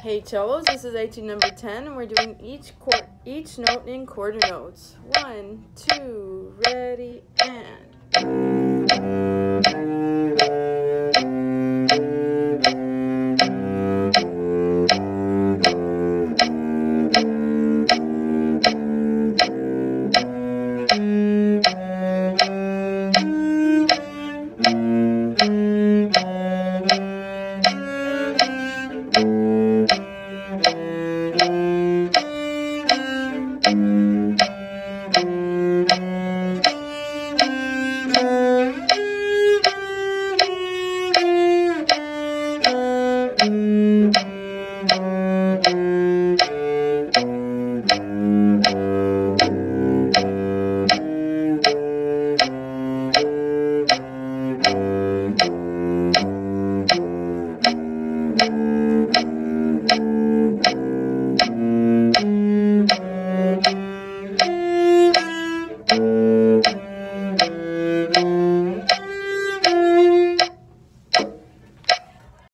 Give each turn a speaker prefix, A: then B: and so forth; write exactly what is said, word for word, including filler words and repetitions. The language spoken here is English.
A: Hey cellos, this is Etude number ten, and we're doing each chord, each note in quarter notes. One, two, ready, and.